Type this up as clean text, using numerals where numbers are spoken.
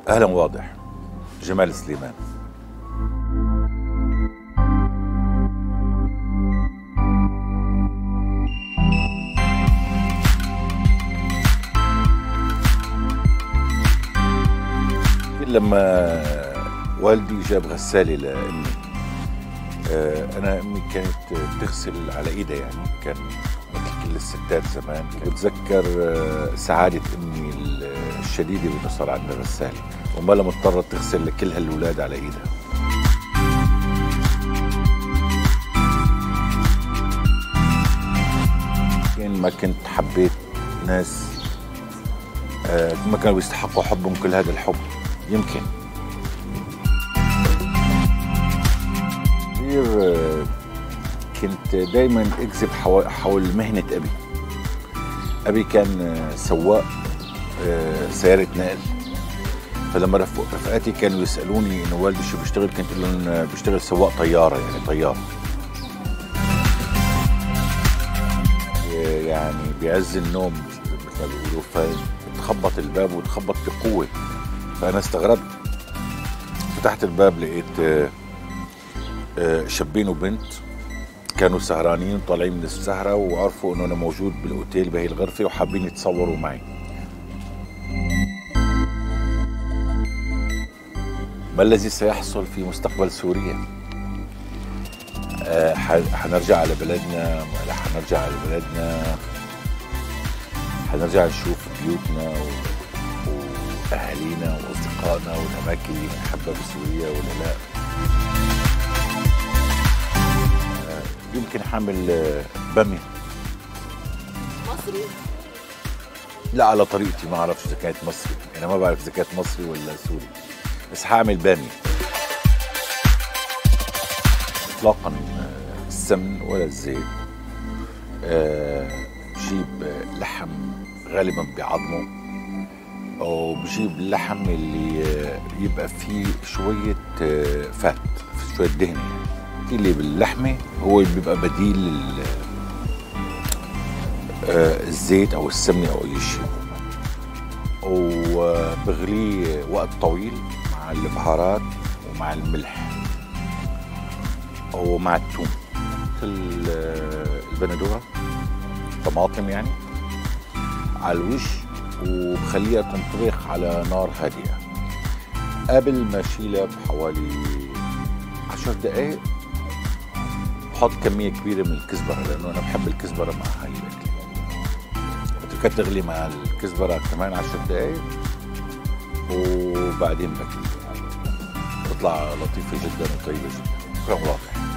أهلا واضح. جمال سليمان. لما والدي جاب غسالة لأمي، أنا أمي كانت بتغسل على إيدها، يعني كان مثل كل الستات زمان. بتذكر سعادة أمي الشديدة بأنه صار عندنا غسالة وما لها مضطرة تغسل لكل هالأولاد على إيدها. ما كنت حبيت ناس ما كانوا بيستحقوا حبهم كل هذا الحب. يمكن كنت دايما اكذب حول مهنة أبي. أبي كان سواق سيارة نقل، فلما رفقاتي كانوا يسألوني إنه والدي شو بيشتغل، كنت أقول لهم بيشتغل سواق طيارة، يعني طيار. يعني بعز النوم مثل ما بيقولوا، فتخبط الباب وتخبط بقوة، فأنا استغربت. فتحت الباب لقيت شابين وبنت كانوا سهرانين وطالعين من السهرة، وعرفوا إنه أنا موجود بالأوتيل بهي الغرفة وحابين يتصوروا معي. ما الذي سيحصل في مستقبل سوريا؟ حنرجع على بلدنا ولا حنرجع على بلدنا؟ حنرجع نشوف بيوتنا وأهالينا وأصدقائنا والأماكن اللي بنحبها بسوريا ولا لا؟ يمكن حامل بامية مصري؟ لا، على طريقتي، ما أعرفش إذا كانت مصري، أنا ما بعرف إذا كانت مصري ولا سوري، بس حامل بامية. إطلاقا السمن ولا الزيت. بجيب لحم غالبا بعظمه، او بجيب اللحم اللي يبقى فيه شويه فات، شويه دهن، يعني اللي باللحمه هو اللي بيبقى بديل الزيت او السمنه او اي شيء. وبغليه وقت طويل مع البهارات ومع الملح ومع الثوم، مثل البندوره، طماطم يعني، على الوش، وبخليها تنطبخ على نار هادئة. قبل ما اشيلها بحوالي 10 دقايق بحط كمية كبيرة من الكزبرة، لأنه أنا بحب الكزبرة مع هاي الأكل. بتركها تغلي مع الكزبرة كمان 10 دقايق وبعدين باكل. بتطلع لطيفة جدا وطيبة جدا. شكرا واضح.